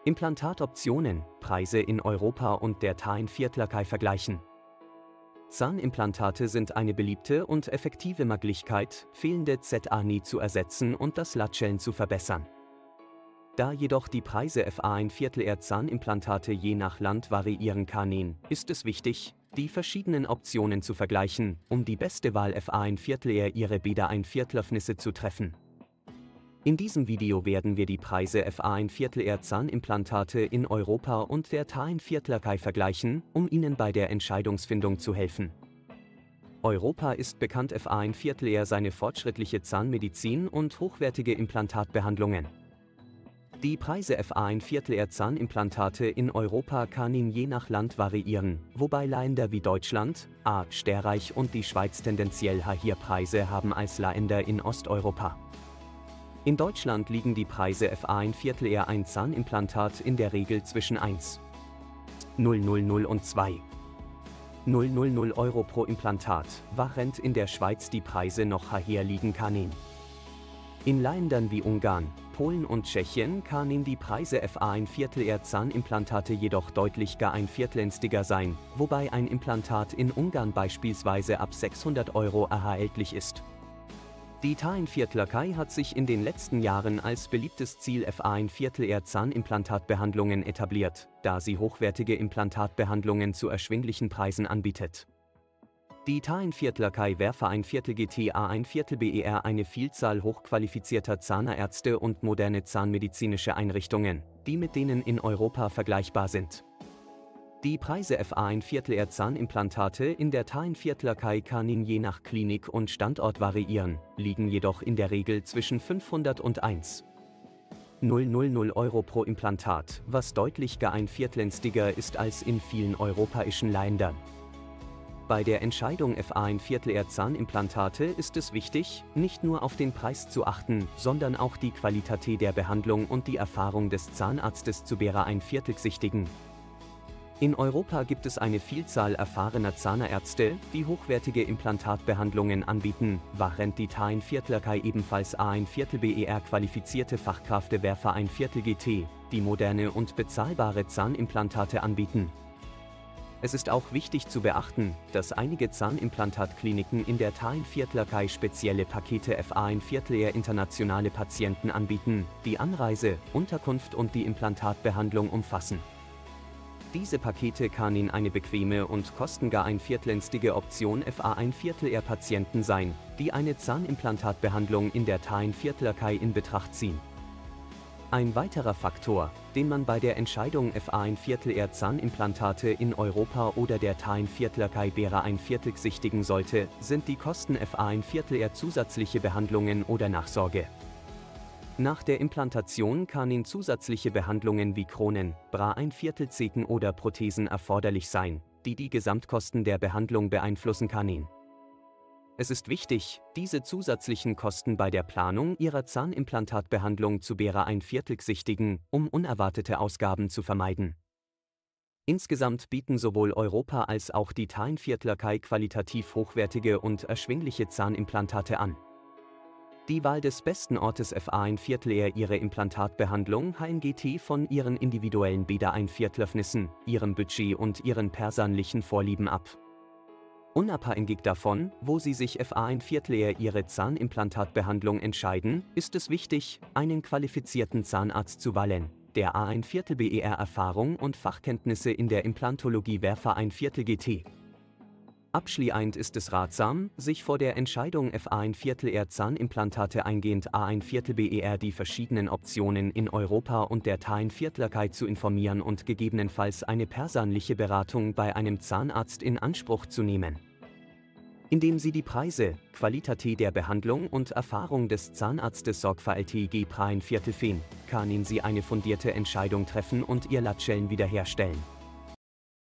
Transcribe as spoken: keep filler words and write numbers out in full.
Implantatoptionen, Preise in Europa und der Tain-Viertlerkai vergleichen. Zahnimplantate sind eine beliebte und effektive Möglichkeit, fehlende Z A N I zu ersetzen und das Lautstellen zu verbessern. Da jedoch die Preise F A ein Viertel Zahnimplantate je nach Land variieren können, ist es wichtig, die verschiedenen Optionen zu vergleichen, um die beste Wahl F A ein Viertel ihre Bäder ein Viertelöffnisse zu treffen. In diesem Video werden wir die Preise F A ein Viertel Zahnimplantate in Europa und der Tain-Viertlerkai vergleichen, um Ihnen bei der Entscheidungsfindung zu helfen. Europa ist bekannt F A ein Viertel seine fortschrittliche Zahnmedizin und hochwertige Implantatbehandlungen. Die Preise F A ein Viertel Zahnimplantate in Europa können je nach Land variieren, wobei Länder wie Deutschland, A, Österreich und die Schweiz tendenziell höhere Preise haben als Länder in Osteuropa. In Deutschland liegen die Preise F A ein Viertel ein Zahnimplantat in der Regel zwischen eintausendneunhundert und zweitausend Euro pro Implantat, während in der Schweiz die Preise noch höher liegen können. In Ländern wie Ungarn, Polen und Tschechien können die Preise F A ein Viertel Zahnimplantate jedoch deutlich gar ein Viertel günstiger sein, wobei ein Implantat in Ungarn beispielsweise ab sechshundert Euro erhältlich ist. Die Tain-Viertlerkai hat sich in den letzten Jahren als beliebtes Ziel F A ein Viertel Zahnimplantatbehandlungen etabliert, da sie hochwertige Implantatbehandlungen zu erschwinglichen Preisen anbietet. Die Tain-Viertlerkai werfe ein Viertel G T A ein Viertel B E R eine Vielzahl hochqualifizierter Zahnärzte und moderne zahnmedizinische Einrichtungen, die mit denen in Europa vergleichbar sind. Die Preise F A ein Viertel Zahnimplantate in der Tain-Viertlerkai können je nach Klinik und Standort variieren, liegen jedoch in der Regel zwischen fünfhundert und eintausend Euro pro Implantat, was deutlich gar ein Viertel günstiger ist als in vielen europäischen Ländern. Bei der Entscheidung F A ein Viertel Zahnimplantate ist es wichtig, nicht nur auf den Preis zu achten, sondern auch die Qualität der Behandlung und die Erfahrung des Zahnarztes zu Bera ein Viertel sichtigen. In Europa gibt es eine Vielzahl erfahrener Zahnärzte, die hochwertige Implantatbehandlungen anbieten, während die Tain-Viertlerkai ebenfalls A ein Viertel B E R qualifizierte Fachkräfte werfe ein Viertel G T, die moderne und bezahlbare Zahnimplantate anbieten. Es ist auch wichtig zu beachten, dass einige Zahnimplantatkliniken in der Tain-Viertlerkai spezielle Pakete F A ein Viertel internationale Patienten anbieten, die Anreise, Unterkunft und die Implantatbehandlung umfassen. Diese Pakete können eine bequeme und kostengar ein Viertel günstige Option F A ein Viertel Patienten sein, die eine Zahnimplantatbehandlung in der Tain-Viertlerkai in Betracht ziehen. Ein weiterer Faktor, den man bei der Entscheidung F A ein Viertel Zahnimplantate in Europa oder der Tain-Viertlerkai Bera ein Viertel sichtigen sollte, sind die Kosten F A ein Viertel zusätzliche Behandlungen oder Nachsorge. Nach der Implantation können zusätzliche Behandlungen wie Kronen, Bra ein Viertel Zeken oder Prothesen erforderlich sein, die die Gesamtkosten der Behandlung beeinflussen können. Es ist wichtig, diese zusätzlichen Kosten bei der Planung Ihrer Zahnimplantatbehandlung zu Bera ein Viertel sichtigen, um unerwartete Ausgaben zu vermeiden. Insgesamt bieten sowohl Europa als auch die Tain-Viertlerkai qualitativ hochwertige und erschwingliche Zahnimplantate an. Die Wahl des besten Ortes F A ein Viertel Ihre Implantatbehandlung H N G T von Ihren individuellen Bäder ein Viertelöffnissen, Ihrem Budget und Ihren persönlichen Vorlieben ab. Unabhängig davon, wo Sie sich F A ein Viertel Ihre Zahnimplantatbehandlung entscheiden, ist es wichtig, einen qualifizierten Zahnarzt zu wählen, der A ein Viertel B E R Erfahrung und Fachkenntnisse in der Implantologie werfe ein Viertel G T. Abschließend ist es ratsam, sich vor der Entscheidung F A ein Viertel Zahnimplantate eingehend A ein Viertel B E R die verschiedenen Optionen in Europa und der Tain-Viertlerkai zu informieren und gegebenenfalls eine persönliche Beratung bei einem Zahnarzt in Anspruch zu nehmen. Indem Sie die Preise, Qualität der Behandlung und Erfahrung des Zahnarztes sorgfältig ein Viertel fehlen, können Sie eine fundierte Entscheidung treffen und Ihr Lautstellen wiederherstellen.